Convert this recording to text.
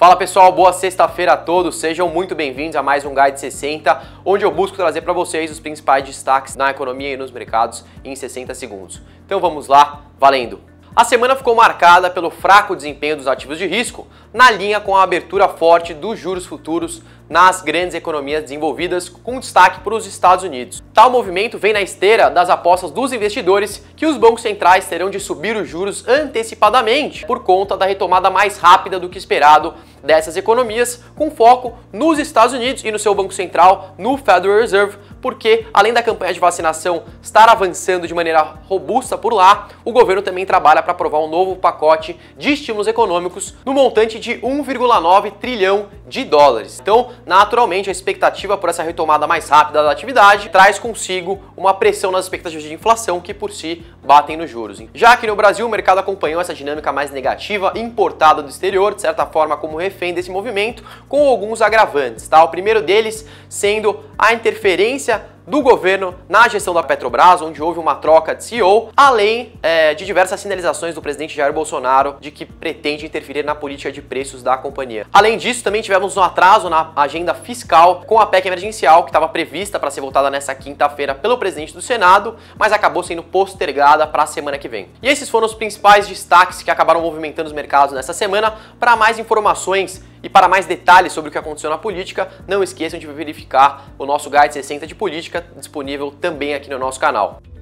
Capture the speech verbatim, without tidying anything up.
Fala pessoal, boa sexta-feira a todos, sejam muito bem-vindos a mais um Guide sessenta, onde eu busco trazer para vocês os principais destaques na economia e nos mercados em sessenta segundos. Então vamos lá, valendo! A semana ficou marcada pelo fraco desempenho dos ativos de risco, na linha com a abertura forte dos juros futuros nas grandes economias desenvolvidas, com destaque para os Estados Unidos. Tal movimento vem na esteira das apostas dos investidores que os bancos centrais terão de subir os juros antecipadamente por conta da retomada mais rápida do que esperado dessas economias, com foco nos Estados Unidos e no seu Banco Central, no Federal Reserve, porque além da campanha de vacinação estar avançando de maneira robusta por lá, o governo também trabalha para aprovar um novo pacote de estímulos econômicos no montante de um vírgula nove trilhão de dólares. Então, naturalmente, a expectativa por essa retomada mais rápida da atividade traz consigo uma pressão nas expectativas de inflação que, por si, batem nos juros. Já que no Brasil, o mercado acompanhou essa dinâmica mais negativa importada do exterior, de certa forma como refém desse movimento, com alguns agravantes, tá? O primeiro deles sendo a interferência do governo na gestão da Petrobras, onde houve uma troca de C E O, além é, de diversas sinalizações do presidente Jair Bolsonaro de que pretende interferir na política de preços da companhia. Além disso, também tivemos um atraso na agenda fiscal com a P E C emergencial, que estava prevista para ser votada nessa quinta-feira pelo presidente do Senado, mas acabou sendo postergada para a semana que vem. E esses foram os principais destaques que acabaram movimentando os mercados nessa semana. Para mais informações e para mais detalhes sobre o que aconteceu na política, não esqueçam de verificar o nosso Guide sessenta de política, disponível também aqui no nosso canal.